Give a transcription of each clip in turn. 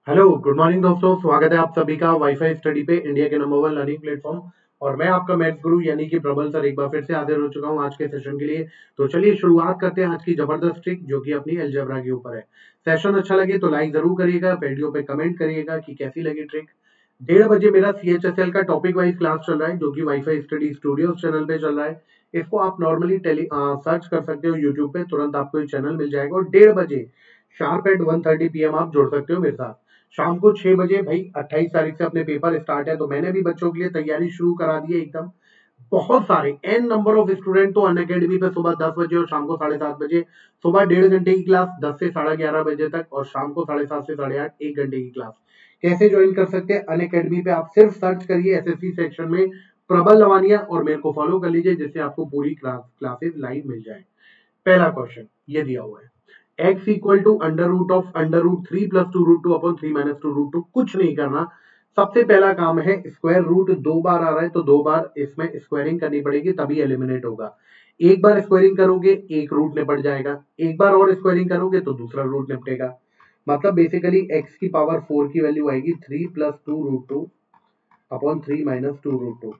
Hello good morning दोस्तों, स्वागत है आप सभी का वाईफाई स्टडी पे, इंडिया के नंबर 1 लर्निंग प्लेटफॉर्म। और मैं आपका मैथ्स गुरु यानी कि प्रबल सर एक बार फिर से हाजिर हो चुका हूं आज के सेशन के लिए। तो चलिए शुरुआत करते हैं आज की जबरदस्त ट्रिक जो कि अपनी अलजेब्रा के ऊपर है। सेशन अच्छा लगे तो लाइक जरूर करिएगा, वीडियो पे कमेंट करिएगा कि कैसी लगी ट्रिक। 1:30 बजे मेरा CHSL का टॉपिक वाइज क्लास चल रहा है जो कि वाईफाई स्टडी स्टूडियो चैनल पे चल रहा है। इसको आप नॉर्मली सर्च कर सकते हो यूट्यूब पे, तुरंत आपको ये चैनल मिल जाएगा। और 1:30 बजे शार्प एट 1:30 PM आप जुड़ सकते हो मेरे साथ। शाम को 6 बजे भाई 28 तारीख से अपने पेपर स्टार्ट है, तो मैंने भी बच्चों के लिए तैयारी शुरू करा दी है एकदम। बहुत सारे एन नंबर ऑफ स्टूडेंट तो अनअकैडमी पे सुबह 10 बजे और शाम को 7:30 बजे। सुबह 1.5 घंटे की क्लास 10 से 11:30 बजे तक, और शाम को 7:30 से 8:30 1 घंटे की क्लास। कैसे ज्वाइन कर सकते हैं अनअकैडमी पे? आप सिर्फ सर्च करिए एसएससी सेक्शन में प्रबल लवानिया और मेरे को फॉलो कर लीजिए, जिससे आपको पूरी क्लासेस लाइव मिल जाए। पहला क्वेश्चन ये दिया हुआ है, x equal to under root of under root 3 plus 2 root 2 upon 3 minus 2 root 2। कुछ नहीं करना, सबसे पहला काम है स्क्वायर रूट 2 बार आ रहा है तो 2 बार इसमें स्क्वायरिंग करनी पड़ेगी, तभी एलिमिनेट होगा। एक बार स्क्वायरिंग करोगे एक रूट निपट जाएगा, एक बार और स्क्वायरिंग करोगे तो दूसरा रूट निपटेगा। मतलब बेसिकली x की पावर 4 की वैल्यू आएगी 3 plus 2 root 2 upon 3 minus 2 root 2।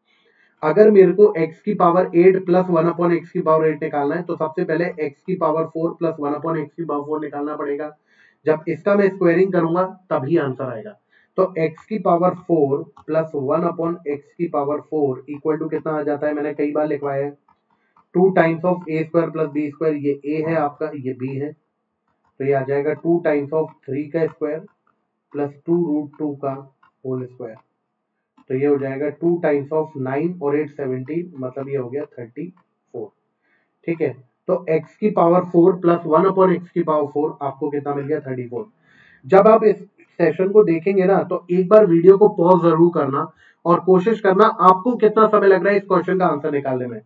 अगर मेरे को x की पावर 8 प्लस 1 अपॉन एक्स की पावर 8 निकालना है तो सबसे पहले x की पावर 4 प्लस 1 अपॉन एक्स की पावर 4 निकालना पड़ेगा। जब इसका मैं स्क्वायरिंग करूंगा तभी आंसर आएगा। तो x की पावर 4 प्लस 1 अपॉन एक्स की पावर 4 इक्वल टू कितना आ जाता है? मैंने कई बार लिखवाया है 2 times of a square plus b square. ये a है आपका, ये b है, तो ये आ जाएगा 2 टाइम्स ऑफ 3 का स्क्वायर प्लस 2 रूट 2 का होल स्क्वायर। तो ये हो जाएगा 2 टाइम्स ऑफ 9 और 8 17, मतलब ये हो गया 34। ठीक है, तो x की पावर 4 प्लस 1 अपॉन एक्स की पावर 4 आपको कितना मिल गया? 34। जब आप इस सेशन को देखेंगे ना तो एक बार वीडियो को पॉज जरूर करना और कोशिश करना आपको कितना समय लग रहा है इस क्वेश्चन का आंसर निकालने में।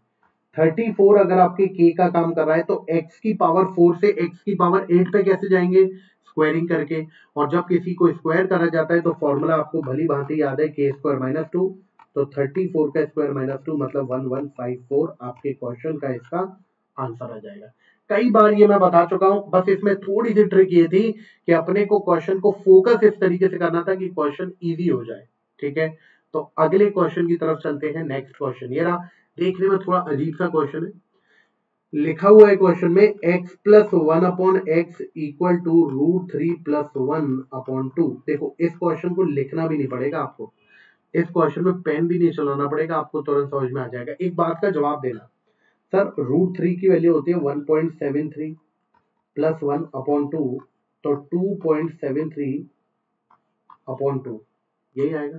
34 अगर आपके k का काम कर रहा है तो x की पावर 4 से x की पावर 8 पे कैसे जाएंगे? स्क्वायरिंग करके। और जब किसी को स्क्वायर करा जाता है तो फॉर्मूला आपको भली भांति याद है, k स्क्वायर माइनस 2। तो 34 का स्क्वायर माइनस 2 मतलब 1154 आपके क्वेश्चन का इसका आंसर आ जाएगा। कई बार ये मैं बता चुका हूं, बस इसमें थोड़ी सी ट्रिक ये थी कि अपने को क्वेश्चन को फोकस इस तरीके से करना था कि क्वेश्चन इजी हो जाए। ठीक है, तो अगले क्वेश्चन की तरफ चलते हैं। नेक्स्ट क्वेश्चन ये रहा, देखने में थोड़ा अजीब सा क्वेश्चन है। लिखा हुआ है क्वेश्चन में x plus 1 upon x equal to root 3 plus 1 upon 2। देखो इस क्वेश्चन को लिखना भी नहीं पड़ेगा आपको, इस क्वेश्चन में पेन भी नहीं चलाना पड़ेगा, आपको तुरंत समझ में आ जाएगा। एक बात का जवाब देना, सर रूट 3 की वैल्यू होती है 1.73 प्लस 1 अपॉन 2, तो 2.73 अपॉन 2 यही आएगा।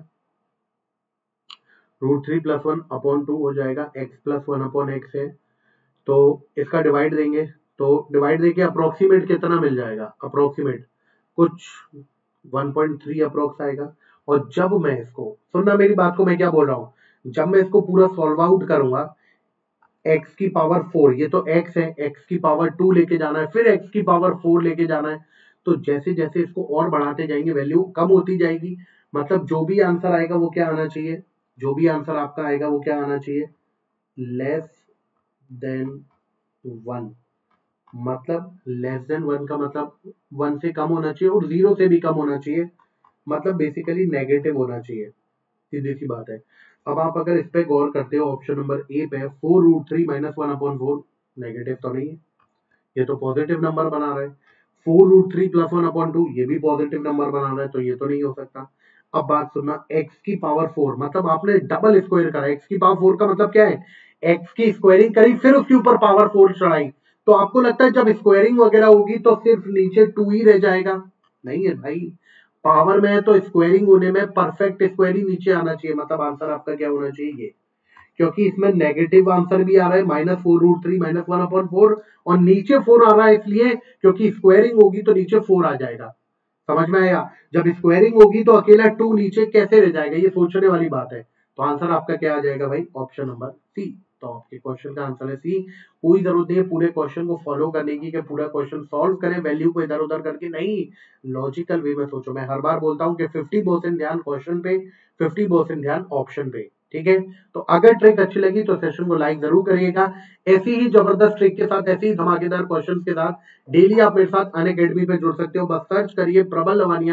रूट 3 प्लस 1 अपॉन 2 हो जाएगा, x प्लस 1 अपॉन एक्स है, तो इसका डिवाइड देंगे, तो डिवाइड देके अप्रोक्सीमेट कितना मिल जाएगा? अप्रोक्सीमेट कुछ 1.3 अप्रोक्स आएगा। और जब मैं इसको, सुनना मेरी बात को, मैं क्या बोल रहा हूं, जब मैं इसको पूरा सॉल्व आउट करूंगा, x की पावर 4, ये तो x है, x की पावर 2 लेके जाना है, फिर x की पावर 4 लेके जाना है, तो जैसे जैसे इसको और बढ़ाते जाएंगे वैल्यू कम होती जाएगी। मतलब जो भी आंसर आएगा वो क्या आना चाहिए? जो भी आंसर आपका आएगा वो क्या आना चाहिए? Less than 1। मतलब लेस देन 1 का मतलब 1 से कम होना चाहिए और 0 से भी कम होना चाहिए, मतलब बेसिकली नेगेटिव होना चाहिए। सीधी सी बात है। अब आप अगर इस पे गौर करते हो ऑप्शन नंबर ए पे, 4 रूट 3 माइनस 1 अपॉन 4 नेगेटिव तो नहीं है, ये तो पॉजिटिव नंबर बना रहा है। 4 रूट 3 प्लस 1 अपॉन 2 ये भी पॉजिटिव नंबर बना रहा है, तो ये तो नहीं हो सकता। अब बात सुनना, x की पावर 4 मतलब आपने डबल स्क्वायर करा। x की पावर 4 का मतलब क्या है? x की स्क्वायरिंग करी फिर उसके ऊपर पावर 4 चढ़ाई। तो आपको लगता है जब स्क्वायरिंग वगैरह होगी तो सिर्फ नीचे 2 ही रह जाएगा? नहीं है भाई, पावर में है तो स्क्वायरिंग होने में परफेक्ट स्क्वायरिंग नीचे आना चाहिए। मतलब आंसर आपका क्या होना चाहिए? ये, क्योंकि इसमें नेगेटिव आंसर भी आ रहा है -4 रूट 3 माइनस 1 अपॉन 4, और नीचे 4 आ रहा है इसलिए क्योंकि स्क्वायरिंग होगी तो नीचे 4 आ जाएगा। समझ में आया? जब स्क्वायरिंग होगी तो अकेला 2 नीचे कैसे रह जाएगा, ये सोचने वाली बात है। तो आंसर आपका क्या आ जाएगा भाई? Option number C. तो आपके क्वेश्चन का आंसर है सी। कोई जरूरत नहीं है पूरे क्वेश्चन को फॉलो करने की कि पूरा क्वेश्चन सॉल्व करें वैल्यू को इधर उधर करके, नहीं, लॉजिकल वे में सोचो। मैं हर बार बोलता हूं कि 50% ध्यान क्वेश्चन पे, 50% ध्यान ऑप्शन पे। ठीक है, तो अगर ट्रिक अच्छी लगी तो सेशन को लाइक जरूर करिएगा। ऐसी ही जबरदस्त ट्रिक के साथ, ऐसी ही धमाकेदार क्वेश्चंस के साथ डेली आप मेरे साथ अनअकैडमी पे जुड़ सकते हो। बस सर्च करिए प्रबल लवानिया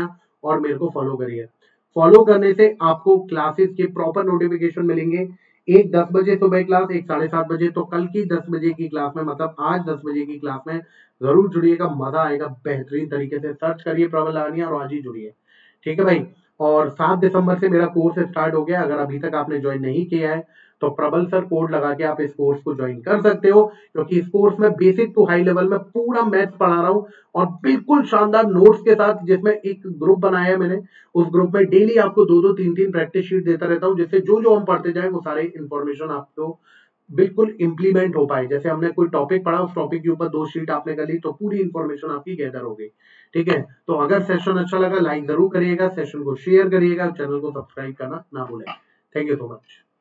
और मेरे को फॉलो करिए। फॉलो करने से आपको क्लासेस के प्रॉपर नोटिफिकेशन मिलेंगे। एक 10 बजे सुबह क्लास, एक 7:30 बजे, तो कल की 10 बजे की क्लास में, मतलब आज 10 बजे की क्लास में जरूर जुड़िएगा, मजा आएगा बेहतरीन तरीके से। सर्च करिए प्रबल लानिया और आज ही जुड़िए, ठीक है भाई। और 7 दिसंबर से मेरा कोर्स स्टार्ट हो गया। अगर अभी तक आपने ज्वाइन नहीं किया है तो प्रबल सर कोड लगा के आप इस कोर्स को ज्वाइन कर सकते हो, क्योंकि इस कोर्स में बेसिक टू हाई लेवल में पूरा मैथ्स पढ़ा रहा हूँ और बिल्कुल शानदार नोट्स के साथ, जिसमें एक ग्रुप बनाया है मैंने। उस ग्रुप में डेली आपको 2-2 3-3 प्रैक्टिस शीट देता रहता हूँ, जिससे जो जो हम पढ़ते जाए वो सारे इंफॉर्मेशन आपको बिल्कुल इंप्लीमेंट हो पाए। जैसे हमने कोई टॉपिक पढ़ा, उस टॉपिक के ऊपर 2 शीट आपने कर ली तो पूरी इंफॉर्मेशन आपकी गैदर हो गई, ठीक है। तो अगर सेशन अच्छा लगा लाइक जरूर करिएगा, सेशन को शेयर करिएगा, चैनल को सब्सक्राइब करना ना भूलें। Thank you so much.